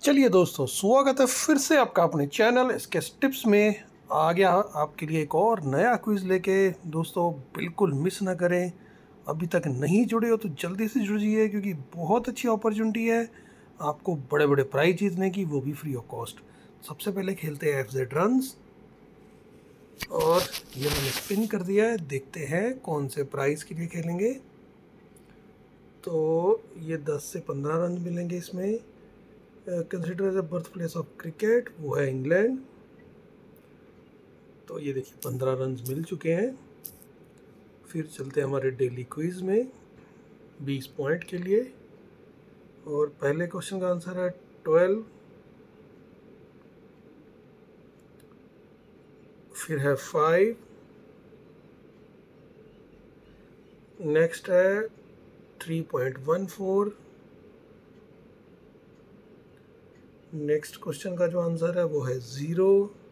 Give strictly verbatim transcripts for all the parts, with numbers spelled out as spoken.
चलिए दोस्तों, स्वागत है फिर से आपका अपने चैनल इसके टिप्स में। आ गया आपके लिए एक और नया क्विज़ लेके। दोस्तों बिल्कुल मिस ना करें, अभी तक नहीं जुड़े हो तो जल्दी से जुड़ जाइए क्योंकि बहुत अच्छी अपॉर्चुनिटी है आपको बड़े बड़े प्राइज जीतने की, वो भी फ्री ऑफ कॉस्ट। सबसे पहले खेलते हैं एफ जेड रन्स और ये मैंने स्पिन कर दिया है। देखते हैं कौन से प्राइज़ के लिए खेलेंगे। तो ये दस से पंद्रह रन मिलेंगे इसमें। Consider as a birth place of cricket, वो है इंग्लैंड। तो ये देखिए पंद्रह रन मिल चुके हैं। फिर चलते हैं हमारे डेली क्विज़ में बीस पॉइंट के लिए। और पहले क्वेश्चन का आंसर है ट्वेल्व। फिर है फाइव। नेक्स्ट है three point one four. Next question का जो आंसर है वो है ज़ीरो।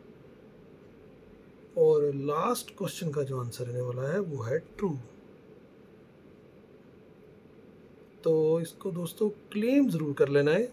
और लास्ट क्वेश्चन का जो आंसर रहने वाला है वो है ट्रू। तो इसको दोस्तों क्लेम ज़रूर कर लेना है।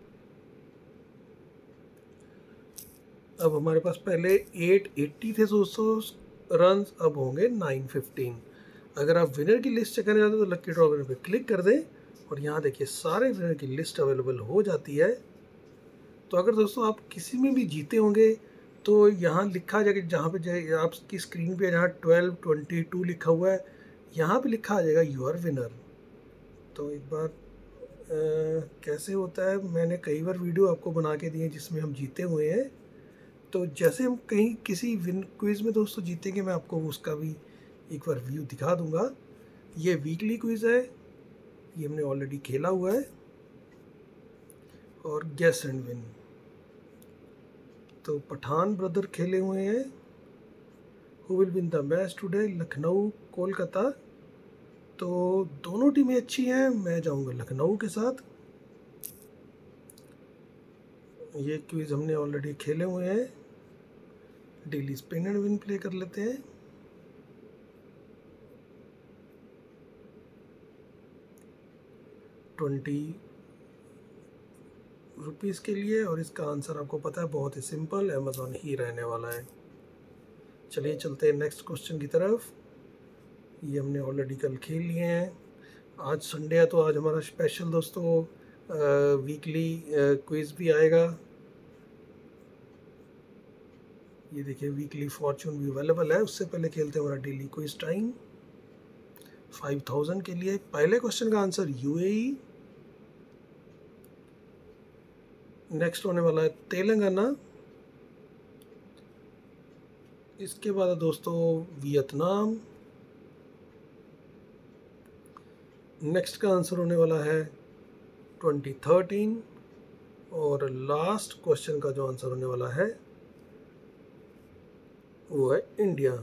अब हमारे पास पहले एट एट्टी थे दोस्तों रन्स, अब होंगे नाइन फिफ्टीन। अगर आप विनर की लिस्ट चेक करना चाहते हो तो लकी ड्रॉ पे क्लिक कर दें और यहाँ देखिए सारे विनर की लिस्ट अवेलेबल हो जाती है। तो अगर दोस्तों आप किसी में भी जीते होंगे तो यहाँ लिखा जाएगा, जहाँ पे आपकी स्क्रीन पे जहाँ ट्वेल्व ट्वेंटी टू लिखा हुआ है यहाँ पे लिखा आ जाएगा यू आर विनर। तो एक बार आ, कैसे होता है, मैंने कई बार वीडियो आपको बना के दिए जिसमें हम जीते हुए हैं। तो जैसे हम कहीं किसी विन क्विज़ में दोस्तों जीतेंगे, मैं आपको उसका भी एक बार व्यू दिखा दूंगा। ये वीकली क्विज़ है, ये हमने ऑलरेडी खेला हुआ है। और गेस एंड विन, तो पठान ब्रदर खेले हुए हैं। Who will win the match today, Lucknow Kolkata. तो दोनों टीमें अच्छी हैं, मैं जाऊंगा लखनऊ के साथ। ये क्विज हमने ऑलरेडी खेले हुए हैं। Daily spin and win play कर लेते हैं। ट्वेंटी रुपीज़ के लिए, और इसका आंसर आपको पता है बहुत ही सिंपल, अमेज़ॉन ही रहने वाला है। चलिए चलते हैं नेक्स्ट क्वेश्चन की तरफ। ये हमने ऑलरेडी कल खेल लिए हैं। आज संडे है तो आज हमारा स्पेशल दोस्तों वीकली क्विज़ भी आएगा। ये देखिए वीकली फॉर्चून भी अवेलेबल है। उससे पहले खेलते हैं हमारा daily quiz time five thousand के लिए। पहले क्वेश्चन का आंसर यूएई। नेक्स्ट होने वाला है तेलंगाना। इसके बाद है दोस्तों वियतनाम। नेक्स्ट का आंसर होने वाला है ट्वेंटी थर्टीन। और लास्ट क्वेश्चन का जो आंसर होने वाला है वो है इंडिया।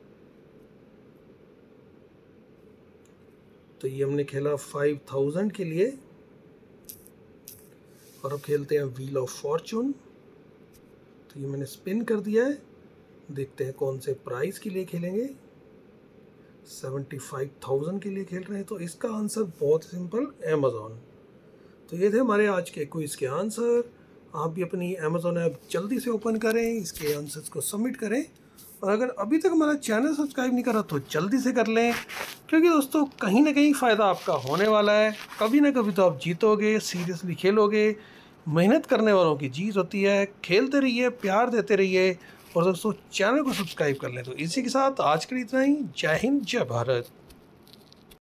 तो ये हमने खेला फाइव थाउजेंड के लिए। और अब खेलते हैं व्हील ऑफ फॉर्चून। तो ये मैंने स्पिन कर दिया है, देखते हैं कौन से प्राइस के लिए खेलेंगे। सेवेंटी फाइव थाउजेंड के लिए खेल रहे हैं। तो इसका आंसर बहुत सिंपल, अमेज़ॉन। तो ये थे हमारे आज के क्विज़ के आंसर। आप भी अपनी अमेज़ॉन ऐप जल्दी से ओपन करें, इसके आंसर्स को सबमिट करें। और अगर अभी तक हमारा चैनल सब्सक्राइब नहीं करा तो जल्दी से कर लें, क्योंकि दोस्तों कहीं ना कहीं फ़ायदा आपका होने वाला है। कभी ना कभी तो आप जीतोगे, सीरियसली खेलोगे। मेहनत करने वालों की जीत होती है। खेलते रहिए, प्यार देते रहिए और दोस्तों चैनल को सब्सक्राइब कर लें। तो इसी के साथ आज के लिए इतना ही। जय हिंद, जय भारत।